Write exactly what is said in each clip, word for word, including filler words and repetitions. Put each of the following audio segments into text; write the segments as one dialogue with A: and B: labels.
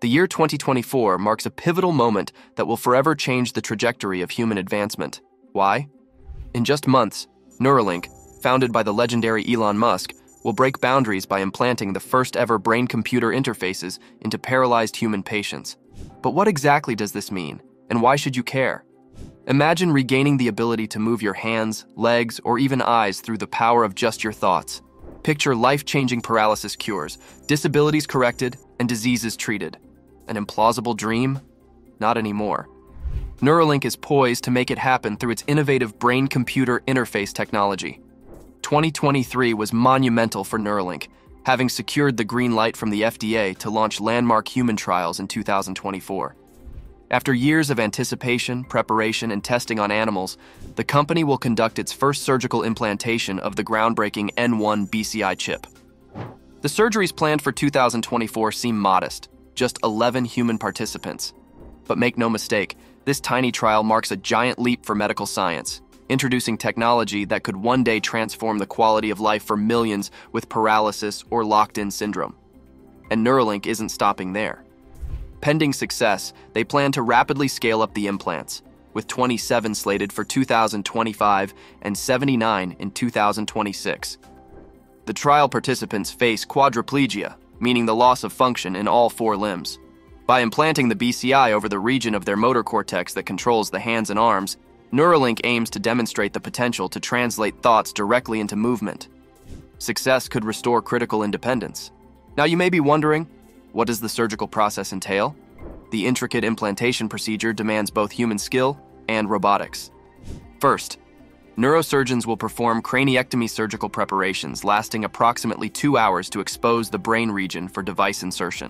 A: The year twenty twenty-four marks a pivotal moment that will forever change the trajectory of human advancement. Why? In just months, Neuralink, founded by the legendary Elon Musk, will break boundaries by implanting the first-ever brain-computer interfaces into paralyzed human patients. But what exactly does this mean, and why should you care? Imagine regaining the ability to move your hands, legs, or even eyes through the power of just your thoughts. Picture life-changing paralysis cures, disabilities corrected, and diseases treated. An implausible dream? Not anymore. Neuralink is poised to make it happen through its innovative brain-computer interface technology. twenty twenty-three was monumental for Neuralink, having secured the green light from the F D A to launch landmark human trials in two thousand twenty-four. After years of anticipation, preparation, and testing on animals, the company will conduct its first surgical implantation of the groundbreaking N one B C I chip. The surgeries planned for two thousand twenty-four seem modest, just eleven human participants. But make no mistake, this tiny trial marks a giant leap for medical science, introducing technology that could one day transform the quality of life for millions with paralysis or locked-in syndrome. And Neuralink isn't stopping there. Pending success, they plan to rapidly scale up the implants, with twenty-seven slated for two thousand twenty-five and seventy-nine in two thousand twenty-six. The trial participants face quadriplegia, meaning the loss of function in all four limbs. By implanting the B C I over the region of their motor cortex that controls the hands and arms, Neuralink aims to demonstrate the potential to translate thoughts directly into movement. Success could restore critical independence. Now you may be wondering, what does the surgical process entail? The intricate implantation procedure demands both human skill and robotics. First, neurosurgeons will perform craniectomy surgical preparations lasting approximately two hours to expose the brain region for device insertion.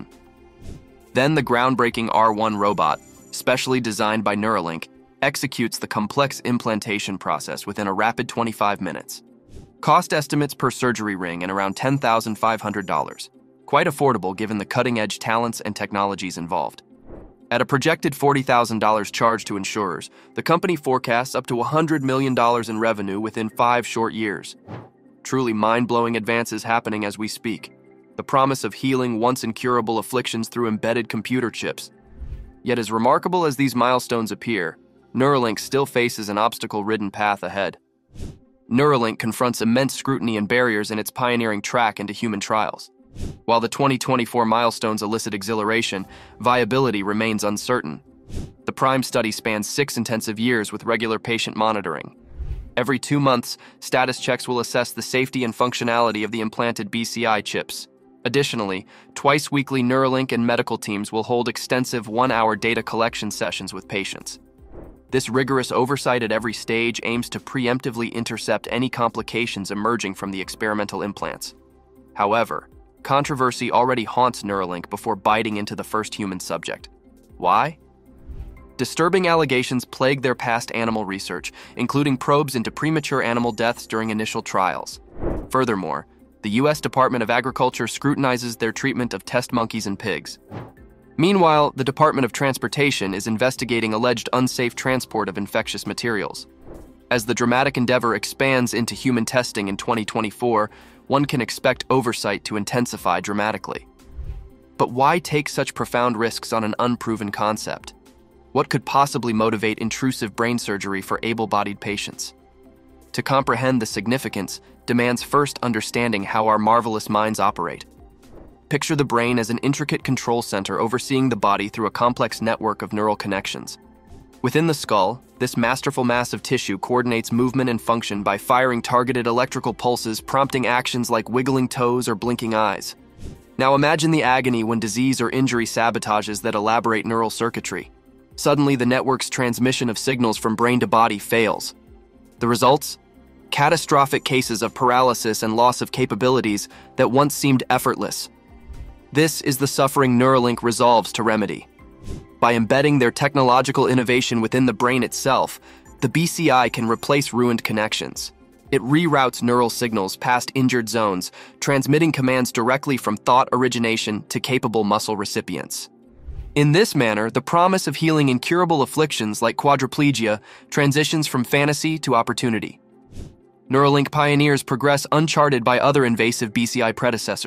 A: Then the groundbreaking R one robot, specially designed by Neuralink, executes the complex implantation process within a rapid twenty-five minutes. Cost estimates per surgery ring in around ten thousand five hundred dollars. Quite affordable given the cutting-edge talents and technologies involved. At a projected forty thousand dollars charge to insurers, the company forecasts up to one hundred million dollars in revenue within five short years. Truly mind-blowing advances happening as we speak. The promise of healing once incurable afflictions through embedded computer chips. Yet as remarkable as these milestones appear, Neuralink still faces an obstacle-ridden path ahead. Neuralink confronts immense scrutiny and barriers in its pioneering track into human trials. While the twenty twenty-four milestones elicit exhilaration, viability remains uncertain. The PRIME study spans six intensive years with regular patient monitoring. Every two months, status checks will assess the safety and functionality of the implanted B C I chips. Additionally, twice weekly Neuralink and medical teams will hold extensive one-hour data collection sessions with patients. This rigorous oversight at every stage aims to preemptively intercept any complications emerging from the experimental implants. However, controversy already haunts Neuralink before biting into the first human subject. Why? Disturbing allegations plague their past animal research, including probes into premature animal deaths during initial trials. Furthermore, the U S Department of Agriculture scrutinizes their treatment of test monkeys and pigs. Meanwhile, the Department of Transportation is investigating alleged unsafe transport of infectious materials. As the dramatic endeavor expands into human testing in twenty twenty-four, one can expect oversight to intensify dramatically. But why take such profound risks on an unproven concept? What could possibly motivate intrusive brain surgery for able-bodied patients? To comprehend the significance demands first understanding how our marvelous minds operate. Picture the brain as an intricate control center overseeing the body through a complex network of neural connections. Within the skull, this masterful mass of tissue coordinates movement and function by firing targeted electrical pulses, prompting actions like wiggling toes or blinking eyes. Now imagine the agony when disease or injury sabotages that elaborate neural circuitry. Suddenly, the network's transmission of signals from brain to body fails. The results? Catastrophic cases of paralysis and loss of capabilities that once seemed effortless. This is the suffering Neuralink resolves to remedy. By embedding their technological innovation within the brain itself, the B C I can replace ruined connections. It reroutes neural signals past injured zones, transmitting commands directly from thought origination to capable muscle recipients. In this manner, the promise of healing incurable afflictions like quadriplegia transitions from fantasy to opportunity. Neuralink pioneers progress uncharted by other invasive B C I predecessors.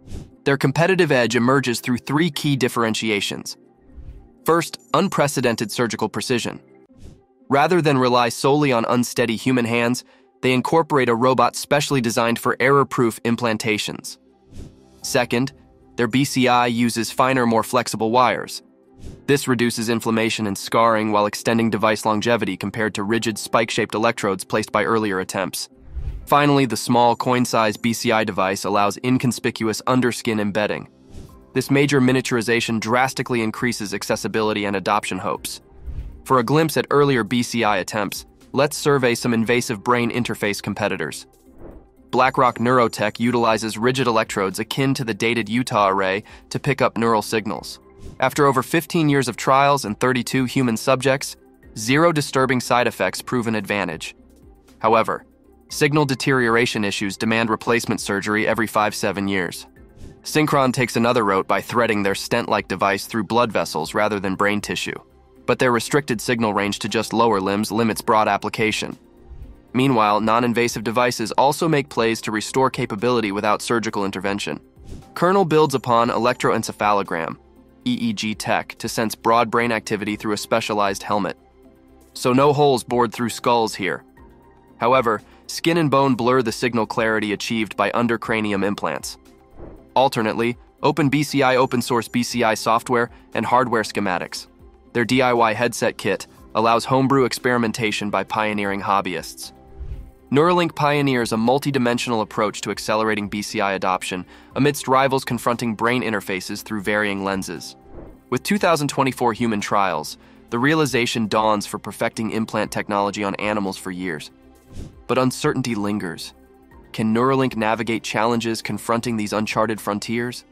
A: Their competitive edge emerges through three key differentiations. First, unprecedented surgical precision. Rather than rely solely on unsteady human hands, they incorporate a robot specially designed for error-proof implantations. Second, their B C I uses finer, more flexible wires. This reduces inflammation and scarring while extending device longevity compared to rigid spike-shaped electrodes placed by earlier attempts. Finally, the small, coin-sized B C I device allows inconspicuous underskin embedding. This major miniaturization drastically increases accessibility and adoption hopes. For a glimpse at earlier B C I attempts, let's survey some invasive brain interface competitors. BlackRock Neurotech utilizes rigid electrodes akin to the dated Utah array to pick up neural signals. After over fifteen years of trials and thirty-two human subjects, zero disturbing side effects prove an advantage. However, signal deterioration issues demand replacement surgery every five to seven years. Synchron takes another route by threading their stent-like device through blood vessels rather than brain tissue, but their restricted signal range to just lower limbs limits broad application. Meanwhile, non-invasive devices also make plays to restore capability without surgical intervention. Kernel builds upon electroencephalogram, E E G tech, to sense broad brain activity through a specialized helmet. So no holes bored through skulls here. However, skin and bone blur the signal clarity achieved by undercranium implants. Alternately, OpenBCI open-source B C I software and hardware schematics. Their D I Y headset kit allows homebrew experimentation by pioneering hobbyists. Neuralink pioneers a multidimensional approach to accelerating B C I adoption amidst rivals confronting brain interfaces through varying lenses. With two thousand twenty-four human trials, the realization dawns for perfecting implant technology on animals for years. But uncertainty lingers. Can Neuralink navigate challenges confronting these uncharted frontiers?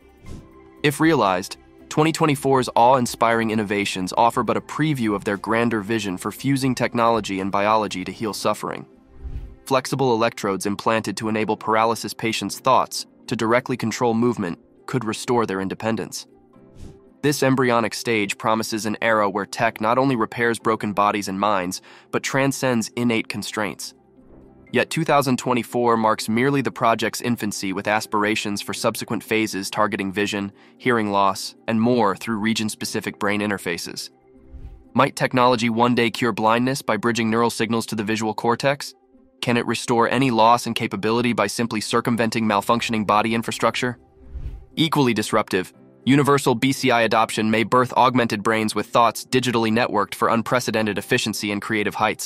A: If realized, twenty twenty-four's awe-inspiring innovations offer but a preview of their grander vision for fusing technology and biology to heal suffering. Flexible electrodes implanted to enable paralysis patients' thoughts to directly control movement could restore their independence. This embryonic stage promises an era where tech not only repairs broken bodies and minds, but transcends innate constraints. Yet two thousand twenty-four marks merely the project's infancy, with aspirations for subsequent phases targeting vision, hearing loss, and more through region-specific brain interfaces. Might technology one day cure blindness by bridging neural signals to the visual cortex? Can it restore any loss in capability by simply circumventing malfunctioning body infrastructure? Equally disruptive, universal B C I adoption may birth augmented brains with thoughts digitally networked for unprecedented efficiency and creative heights.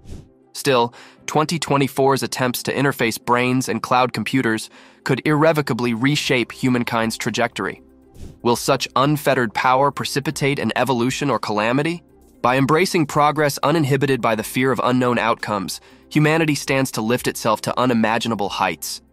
A: Still, twenty twenty-four's attempts to interface brains and cloud computers could irrevocably reshape humankind's trajectory. Will such unfettered power precipitate an evolution or calamity? By embracing progress uninhibited by the fear of unknown outcomes, humanity stands to lift itself to unimaginable heights.